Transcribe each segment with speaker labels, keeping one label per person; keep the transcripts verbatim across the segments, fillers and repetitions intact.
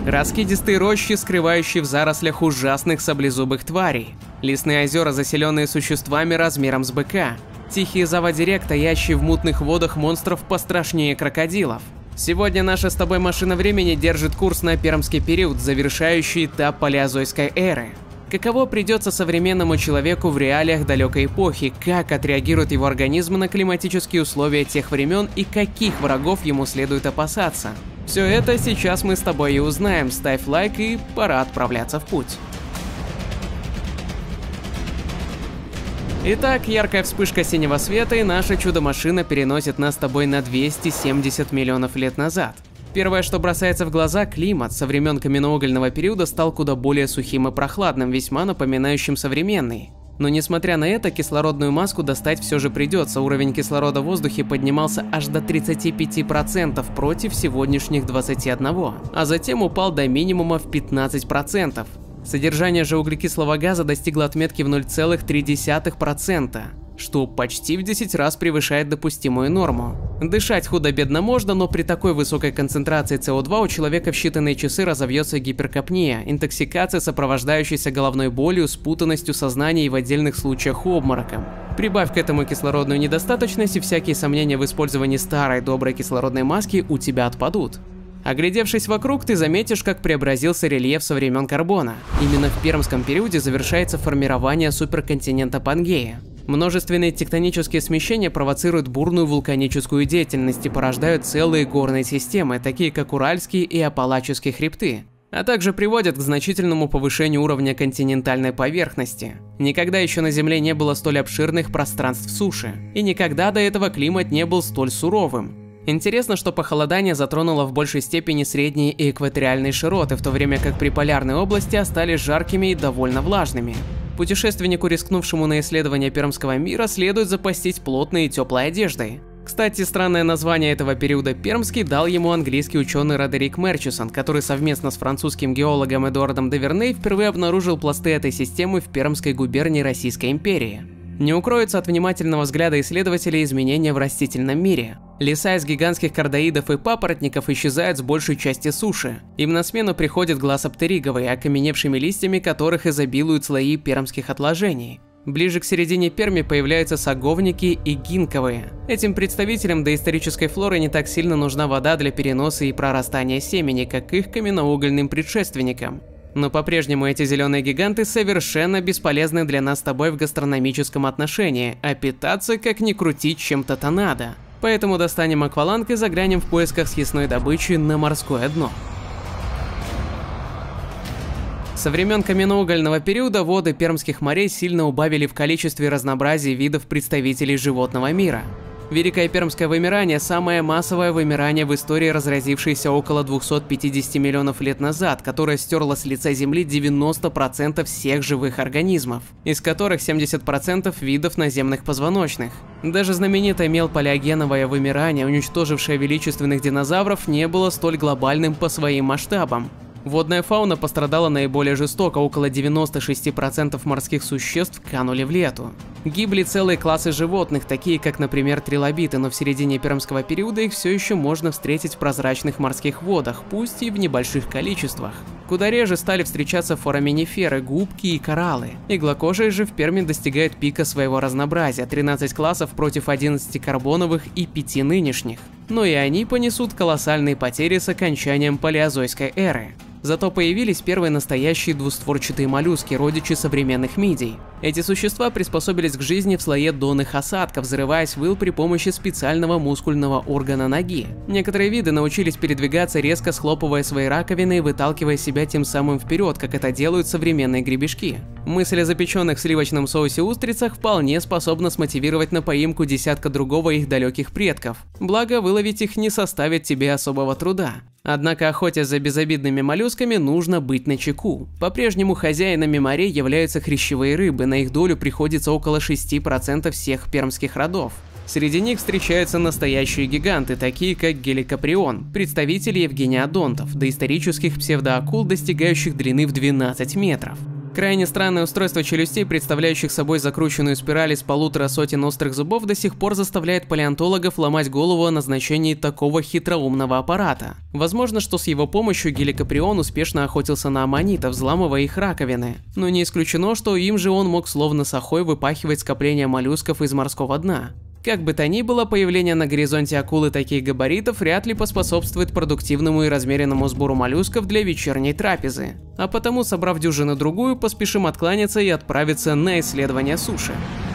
Speaker 1: Раскидистые рощи, скрывающие в зарослях ужасных саблезубых тварей. Лесные озера, заселенные существами размером с быка. Тихие заводи рек, таящие в мутных водах монстров пострашнее крокодилов. Сегодня наша с тобой машина времени держит курс на пермский период, завершающий этап палеозойской эры. Каково придется современному человеку в реалиях далекой эпохи, как отреагирует его организм на климатические условия тех времен и каких врагов ему следует опасаться? Все это сейчас мы с тобой и узнаем. Ставь лайк и пора отправляться в путь. Итак, яркая вспышка синего света, и наша чудо-машина переносит нас с тобой на двести семьдесят миллионов лет назад. Первое, что бросается в глаза – климат. Со времен каменноугольного периода стал куда более сухим и прохладным, весьма напоминающим современный. Но несмотря на это, кислородную маску достать все же придется. Уровень кислорода в воздухе поднимался аж до тридцати пяти процентов против сегодняшних двадцати одного процента, а затем упал до минимума в пятнадцать процентов. Содержание же углекислого газа достигло отметки в ноль целых три десятых процента, что почти в десять раз превышает допустимую норму. Дышать худо-бедно можно, но при такой высокой концентрации С О два у человека в считанные часы разовьется гиперкапния, интоксикация, сопровождающаяся головной болью, спутанностью сознания и в отдельных случаях обмороком. Прибавь к этому кислородную недостаточность, и всякие сомнения в использовании старой доброй кислородной маски у тебя отпадут. Оглядевшись вокруг, ты заметишь, как преобразился рельеф со времен Карбона. Именно в пермском периоде завершается формирование суперконтинента Пангея. Множественные тектонические смещения провоцируют бурную вулканическую деятельность и порождают целые горные системы, такие как Уральские и Апалачские хребты, а также приводят к значительному повышению уровня континентальной поверхности. Никогда еще на Земле не было столь обширных пространств суши, и никогда до этого климат не был столь суровым. Интересно, что похолодание затронуло в большей степени средние и экваториальные широты, в то время как приполярные области остались жаркими и довольно влажными. Путешественнику, рискнувшему на исследование пермского мира, следует запастись плотной и теплой одеждой. Кстати, странное название этого периода пермский дал ему английский ученый Родерик Мерчисон, который совместно с французским геологом Эдуардом де Верней впервые обнаружил пласты этой системы в Пермской губернии Российской империи. Не укроются от внимательного взгляда исследователей изменения в растительном мире. Леса из гигантских кардоидов и папоротников исчезают с большей части суши. Им на смену приходят глассоптериговые, окаменевшими листьями которых изобилуют слои пермских отложений. Ближе к середине Перми появляются саговники и гинковые. Этим представителям доисторической флоры не так сильно нужна вода для переноса и прорастания семени, как их каменноугольным предшественникам. Но по-прежнему эти зеленые гиганты совершенно бесполезны для нас с тобой в гастрономическом отношении, а питаться как ни крутить чем-то-то надо. Поэтому достанем акваланг и заглянем в поисках съестной добычи на морское дно. Со времен каменноугольного периода воды пермских морей сильно убавили в количестве и разнообразии видов представителей животного мира. Великое пермское вымирание – самое массовое вымирание в истории, разразившееся около двухсот пятидесяти миллионов лет назад, которое стерло с лица Земли девяносто процентов всех живых организмов, из которых семьдесят процентов видов наземных позвоночных. Даже знаменитое мелпалеогеновое вымирание, уничтожившее величественных динозавров, не было столь глобальным по своим масштабам. Водная фауна пострадала наиболее жестоко, около девяноста шести процентов морских существ канули в лету. Гибли целые классы животных, такие как, например, трилобиты, но в середине пермского периода их все еще можно встретить в прозрачных морских водах, пусть и в небольших количествах. Куда реже стали встречаться фораминиферы, губки и кораллы. Иглокожие же в Перми достигают пика своего разнообразия – тринадцать классов против одиннадцати карбоновых и пяти нынешних. Но и они понесут колоссальные потери с окончанием палеозойской эры. Зато появились первые настоящие двустворчатые моллюски, родичи современных мидий. Эти существа приспособились к жизни в слое донных осадков, взрываясь в ил при помощи специального мускульного органа ноги. Некоторые виды научились передвигаться, резко схлопывая свои раковины и выталкивая себя тем самым вперед, как это делают современные гребешки. Мысль о запеченных в сливочном соусе устрицах вполне способна смотивировать на поимку десятка другого их далеких предков. Благо, выловить их не составит тебе особого труда. Однако, охотясь за безобидными моллюсками, нужно быть начеку. По-прежнему хозяинами морей являются хрящевые рыбы, на их долю приходится около шести процентов всех пермских родов. Среди них встречаются настоящие гиганты, такие как геликоприон, представители евгениодонтов, доисторических псевдоакул, достигающих длины в двенадцать метров. Крайне странное устройство челюстей, представляющих собой закрученную спираль из полутора сотен острых зубов, до сих пор заставляет палеонтологов ломать голову о назначении такого хитроумного аппарата. Возможно, что с его помощью Геликоприон успешно охотился на аммонитов, взламывая их раковины. Но не исключено, что им же он мог словно с охой выпахивать скопления моллюсков из морского дна. Как бы то ни было, появление на горизонте акулы таких габаритов вряд ли поспособствует продуктивному и размеренному сбору моллюсков для вечерней трапезы. А потому, собрав дюжину-другую, поспешим откланяться и отправиться на исследование суши.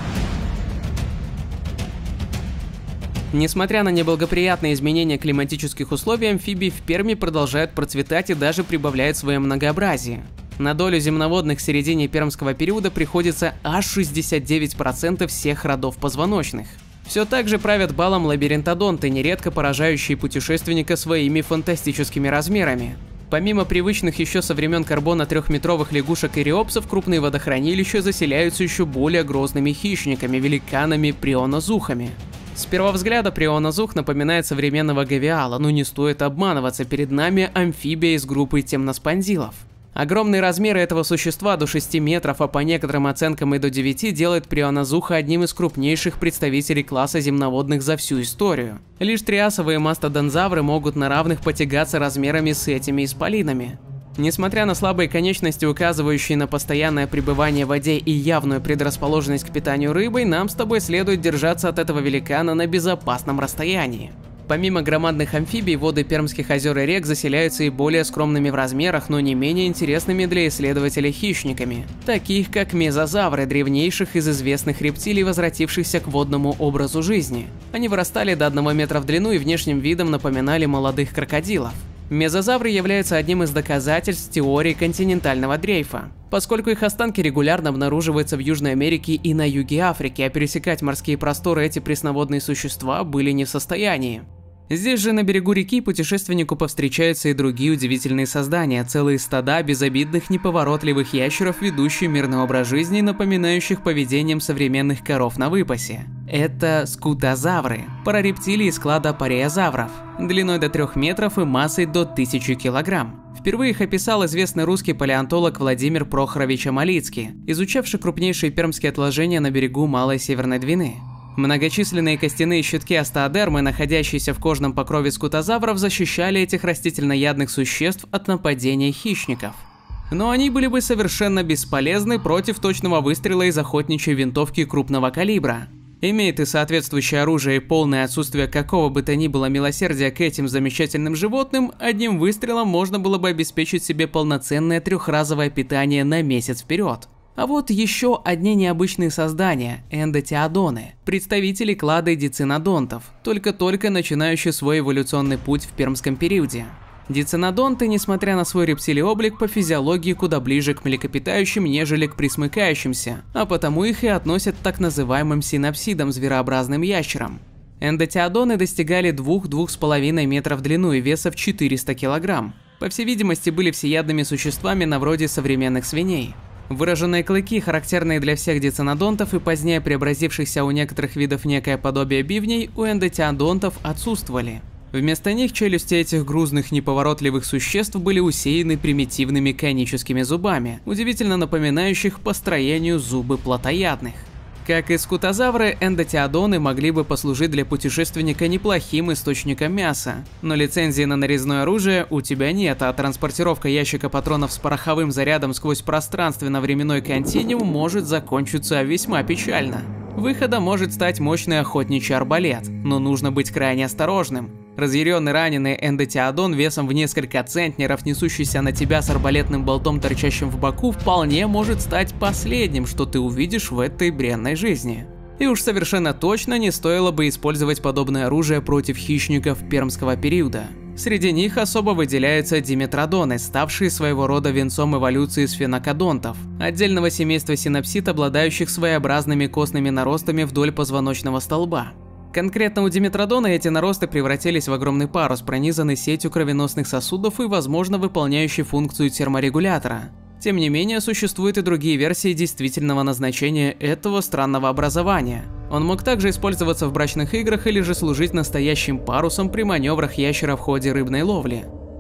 Speaker 1: Несмотря на неблагоприятные изменения климатических условий, амфибии в Перми продолжают процветать и даже прибавляют свое многообразие. На долю земноводных в середине пермского периода приходится аж шестьдесят девять процентов всех родов позвоночных. Все так же правят балом лабиринтодонты, нередко поражающие путешественника своими фантастическими размерами. Помимо привычных еще со времен карбона трехметровых лягушек и риопсов, крупные водохранилища заселяются еще более грозными хищниками, великанами-прионозухами. С первого взгляда прионозух напоминает современного гавиала, но не стоит обманываться, перед нами амфибия из группы темноспонзилов. Огромные размеры этого существа до шести метров, а по некоторым оценкам и до девяти, делает прионозуха одним из крупнейших представителей класса земноводных за всю историю. Лишь триасовые мастодонзавры могут на равных потягаться размерами с этими исполинами. Несмотря на слабые конечности, указывающие на постоянное пребывание в воде и явную предрасположенность к питанию рыбой, нам с тобой следует держаться от этого великана на безопасном расстоянии. Помимо громадных амфибий, воды пермских озер и рек заселяются и более скромными в размерах, но не менее интересными для исследователей хищниками, таких как мезозавры, древнейших из известных рептилий, возвратившихся к водному образу жизни. Они вырастали до одного метра в длину и внешним видом напоминали молодых крокодилов. Мезозавры являются одним из доказательств теории континентального дрейфа, поскольку их останки регулярно обнаруживаются в Южной Америке и на юге Африки, а пересекать морские просторы эти пресноводные существа были не в состоянии. Здесь же на берегу реки путешественнику повстречаются и другие удивительные создания, целые стада безобидных неповоротливых ящеров, ведущие мирный образ жизни, напоминающих поведением современных коров на выпасе. Это скутозавры, парарептилии из клада пареозавров, длиной до трех метров и массой до тысячи килограмм. Впервые их описал известный русский палеонтолог Владимир Прохорович Амалицкий, изучавший крупнейшие пермские отложения на берегу Малой Северной Двины. Многочисленные костяные щитки остеодермы, находящиеся в кожном покрове скутозавров, защищали этих растительноядных существ от нападения хищников. Но они были бы совершенно бесполезны против точного выстрела из охотничьей винтовки крупного калибра. Имея ты соответствующее оружие и полное отсутствие какого бы то ни было милосердия к этим замечательным животным, одним выстрелом можно было бы обеспечить себе полноценное трехразовое питание на месяц вперед. А вот еще одни необычные создания – эндотиодоны, представители клада дицинодонтов, только-только начинающие свой эволюционный путь в пермском периоде. Дицинодонты, несмотря на свой рептилий облик, по физиологии куда ближе к млекопитающим, нежели к пресмыкающимся, а потому их и относят к так называемым синапсидам, зверообразным ящерам. Эндотиодоны достигали двух-двух с половиной метров в длину и веса в четыреста килограмм. По всей видимости, были всеядными существами на вроде современных свиней. Выраженные клыки, характерные для всех дицинодонтов и позднее преобразившихся у некоторых видов некое подобие бивней, у эндотиодонтов отсутствовали. Вместо них челюсти этих грузных неповоротливых существ были усеяны примитивными коническими зубами, удивительно напоминающих по строению зубы плотоядных. Как и скутозавры, эндотиодоны могли бы послужить для путешественника неплохим источником мяса, но лицензии на нарезное оружие у тебя нет, а транспортировка ящика патронов с пороховым зарядом сквозь пространственно-временной континуум может закончиться весьма печально. Выходом может стать мощный охотничий арбалет, но нужно быть крайне осторожным. Разъяренный раненый эндотиодон весом в несколько центнеров, несущийся на тебя с арбалетным болтом, торчащим в боку, вполне может стать последним, что ты увидишь в этой бренной жизни. И уж совершенно точно не стоило бы использовать подобное оружие против хищников пермского периода. Среди них особо выделяются диметродоны, ставшие своего рода венцом эволюции сфенокодонтов, отдельного семейства синапсид, обладающих своеобразными костными наростами вдоль позвоночного столба. Конкретно у диметродона эти наросты превратились в огромный парус, пронизанный сетью кровеносных сосудов и, возможно, выполняющий функцию терморегулятора. Тем не менее, существуют и другие версии действительного назначения этого странного образования. Он мог также использоваться в брачных играх или же служить настоящим парусом при маневрах ящера в ходе рыбной ловли.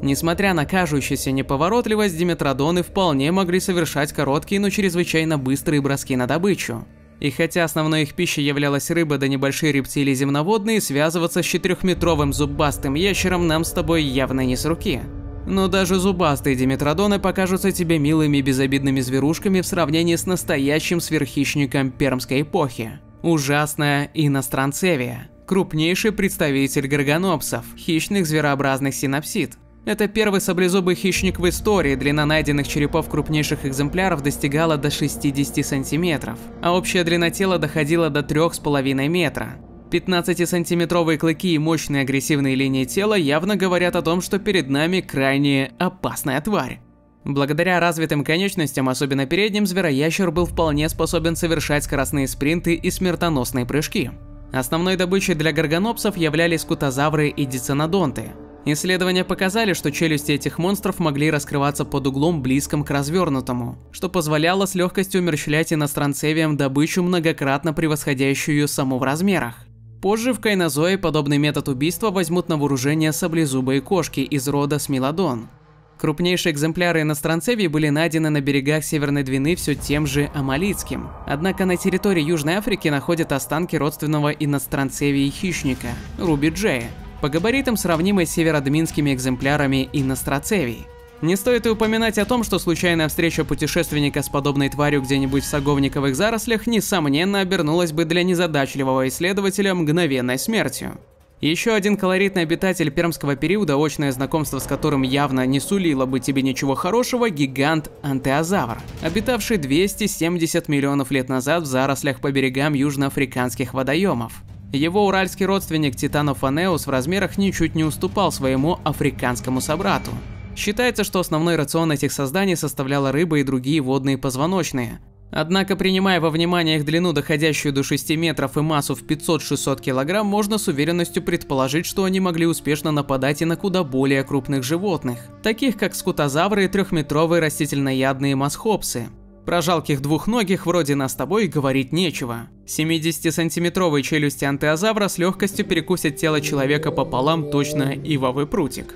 Speaker 1: Несмотря на кажущуюся неповоротливость, диметродоны вполне могли совершать короткие, но чрезвычайно быстрые броски на добычу. И хотя основной их пищей являлась рыба да небольшие рептилии земноводные, связываться с четырехметровым зубастым ящером нам с тобой явно не с руки. Но даже зубастые диметродоны покажутся тебе милыми и безобидными зверушками в сравнении с настоящим сверххищником пермской эпохи. Ужасная иностранцевия. Крупнейший представитель горгонопсов, хищных зверообразных синапсид. Это первый саблезубый хищник в истории, длина найденных черепов крупнейших экземпляров достигала до шестидесяти сантиметров, а общая длина тела доходила до трёх с половиной метра. пятнадцатисантиметровые клыки и мощные агрессивные линии тела явно говорят о том, что перед нами крайне опасная тварь. Благодаря развитым конечностям, особенно передним, звероящер был вполне способен совершать скоростные спринты и смертоносные прыжки. Основной добычей для горгонопсов являлись скутозавры и диценодонты. Исследования показали, что челюсти этих монстров могли раскрываться под углом, близким к развернутому, что позволяло с легкостью умерщвлять иностранцевиям добычу, многократно превосходящую ее саму в размерах. Позже в кайнозое подобный метод убийства возьмут на вооружение саблезубые кошки из рода смилодон. Крупнейшие экземпляры иностранцевий были найдены на берегах Северной Двины все тем же Амалицким. Однако на территории Южной Африки находят останки родственного иностранцевии хищника – рубиджея, по габаритам сравнимой с северодминскими экземплярами инострацевий. Не стоит и упоминать о том, что случайная встреча путешественника с подобной тварью где-нибудь в саговниковых зарослях несомненно обернулась бы для незадачливого исследователя мгновенной смертью. Еще один колоритный обитатель пермского периода, очное знакомство с которым явно не сулило бы тебе ничего хорошего – гигант антеозавр, обитавший двести семьдесят миллионов лет назад в зарослях по берегам южноафриканских водоемов. Его уральский родственник Титанофанеус в размерах ничуть не уступал своему африканскому собрату. Считается, что основной рацион этих созданий составляла рыба и другие водные позвоночные. Однако, принимая во внимание их длину, доходящую до шести метров, и массу в пятьсот-шестьсот килограмм, можно с уверенностью предположить, что они могли успешно нападать и на куда более крупных животных, таких как скутозавры и трехметровые растительноядные масхопсы. Про жалких двухногих вроде нас с тобой говорить нечего. семидесятисантиметровые челюсти антеозавра с легкостью перекусят тело человека пополам, точно ивовый прутик.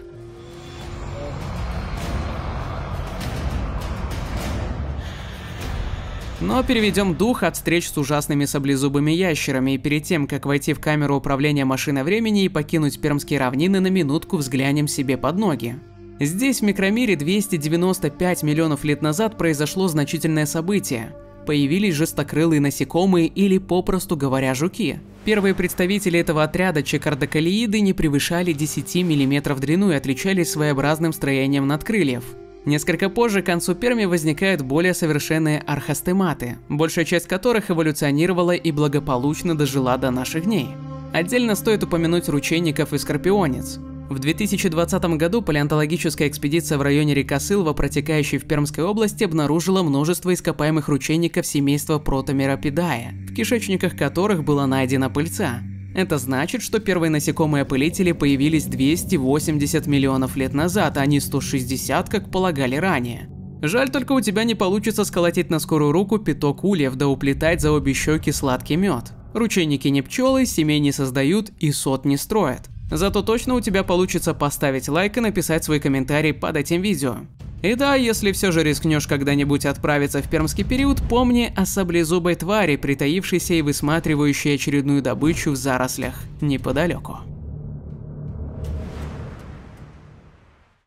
Speaker 1: Но переведем дух от встреч с ужасными саблезубыми ящерами, и перед тем, как войти в камеру управления машиной времени и покинуть пермские равнины, на минутку взглянем себе под ноги. Здесь, в микромире, двести девяносто пять миллионов лет назад произошло значительное событие. Появились жесткокрылые насекомые или, попросту говоря, жуки. Первые представители этого отряда чекардокалииды не превышали десяти миллиметров в длину и отличались своеобразным строением надкрыльев. Несколько позже к концу Перми возникают более совершенные архостематы, большая часть которых эволюционировала и благополучно дожила до наших дней. Отдельно стоит упомянуть ручейников и скорпионец. В две тысячи двадцатом году палеонтологическая экспедиция в районе реки Сылва, протекающей в Пермской области, обнаружила множество ископаемых ручейников семейства Протомеропидае, в кишечниках которых была найдена пыльца. Это значит, что первые насекомые-опылители появились двести восемьдесят миллионов лет назад, а не сто шестьдесят, как полагали ранее. Жаль, только у тебя не получится сколотить на скорую руку пяток ульев да уплетать за обе щеки сладкий мед. Ручейники не пчелы, семей не создают и сот не строят. Зато точно у тебя получится поставить лайк и написать свой комментарий под этим видео. И да, если все же рискнешь когда-нибудь отправиться в пермский период, помни о саблезубой твари, притаившейся и высматривающей очередную добычу в зарослях неподалеку.